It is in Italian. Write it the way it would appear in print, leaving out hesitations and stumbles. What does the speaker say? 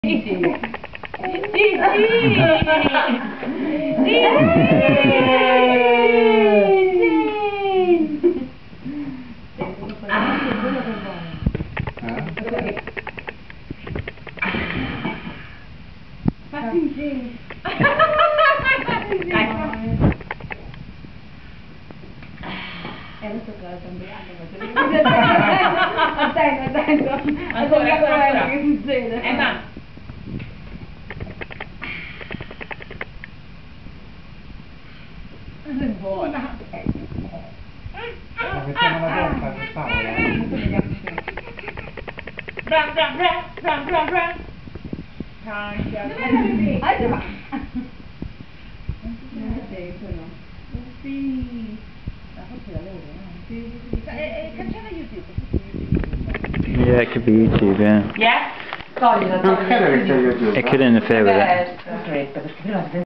Gigi! Gigi! Adesso che la cambiamo. Attento. Ancora. Che succede? Ma. Buona. La mettiamo una volta per tavola. Bran. Sì. Forse da loro, no? Sì. Cancella YouTube. Yeah, it could be YouTube, yeah. Yeah? Non credo che sia YouTube. It could interfere with it. Aspetta, perché prima